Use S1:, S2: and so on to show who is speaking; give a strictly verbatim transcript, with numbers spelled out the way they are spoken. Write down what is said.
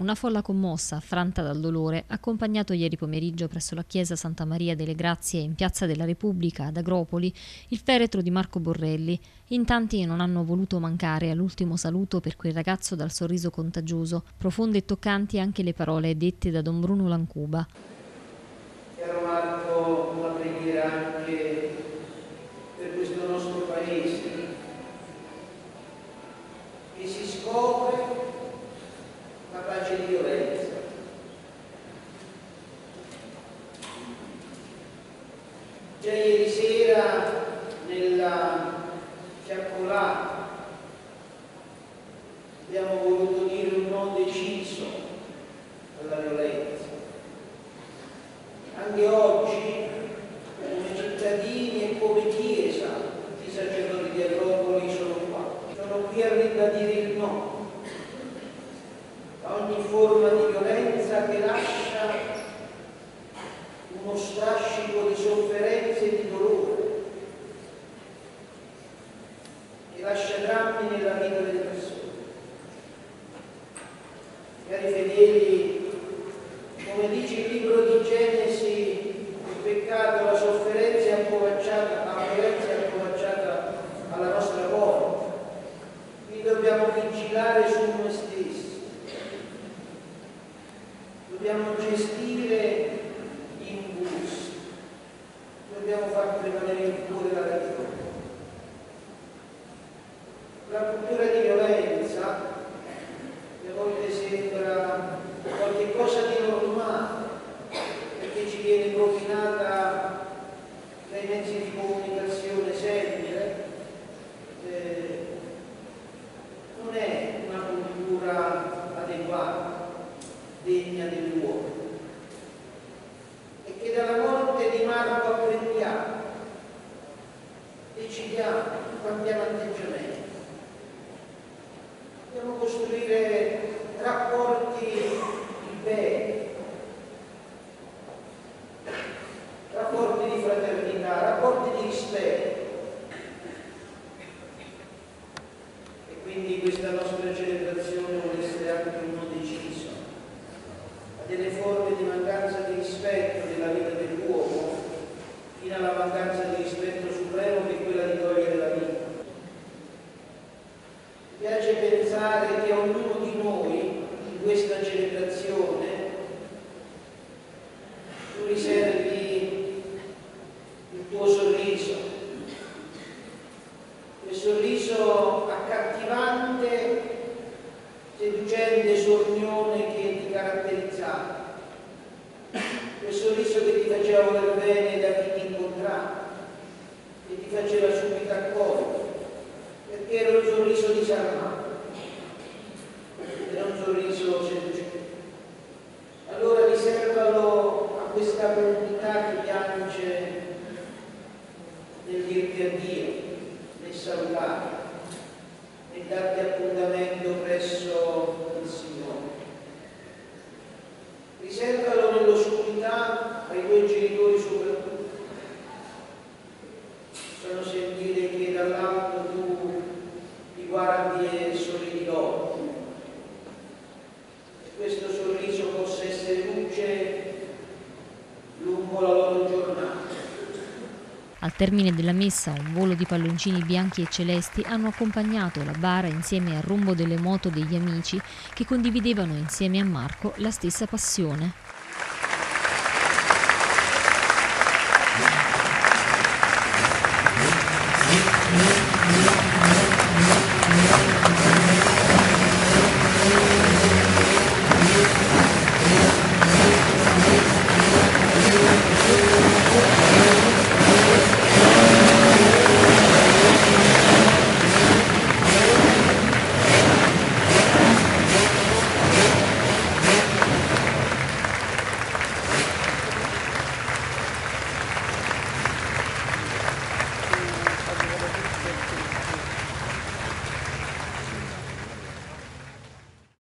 S1: Una folla commossa, affranta dal dolore, ha accompagnato ieri pomeriggio presso la chiesa Santa Maria delle Grazie in Piazza della Repubblica ad Agropoli il feretro di Marco Borrelli. In tanti non hanno voluto mancare all'ultimo saluto per quel ragazzo dal sorriso contagioso. Profonde e toccanti anche le parole dette da don Bruno Lancuba.
S2: Caro Marco, una preghiera anche per questo nostro paese che si scopre capace di violenza. Già ieri sera nella fiaccolata abbiamo voluto dire un no deciso alla violenza. Anche oggi, come cittadini e come Chiesa, tutti i sacerdoti di Agropoli sono qua. Sono qui a ribadire il no a ogni forma di violenza che lascia uno strascico di sofferenze e di dolore, che lascia drammi nella vita delle persone. Cari fedeli, come dice il libro di Genesi, il peccato, la sofferenza è accovacciata, la violenza è accovacciata alla nostra porta. Quindi dobbiamo vigilare su noi stessi. Dobbiamo gestire gli impulsi, dobbiamo far prevalere il cuore dalla ragione. La cultura di violenza a volte sembra qualche cosa di normale, perché ci viene propinata dai mezzi di comunicazione sempre. Eh, non è una cultura adeguata, degna dell'uomo, e che dalla morte di Marco apprendiamo, decidiamo, cambiamo atteggiamento. Dobbiamo costruire rapporti di bene, rapporti di fraternità, rapporti di rispetto. E quindi questa nostra celebrazione vuole essere anche un no deciso delle forme di mancanza di rispetto della vita dell'uomo, fino alla mancanza di rispetto supremo che è quella di togliere la vita. Mi piace pensare che ognuno di noi in questa celebrazione tu riservi il tuo sorriso, quel sorriso accattivante, seducente, sornione che ti caratterizzava, quel sorriso che ti faceva voler bene da chi ti incontrava, che ti faceva subito accogliere, perché era un sorriso disarmato, era un sorriso seducente. Allora riservalo a questa comunità che piange nel dirti addio, nel salutare, e darti appuntamento presso il Signore. Riservalo nell'oscurità ai tuoi genitori soprattutto. Fanno sentire che dall'alto tu li guardi e sorridi loro. E questo sorriso possa essere luce lungo la loro giornata.
S1: Al termine della messa, un volo di palloncini bianchi e celesti hanno accompagnato la bara insieme al rombo delle moto degli amici che condividevano insieme a Marco la stessa passione.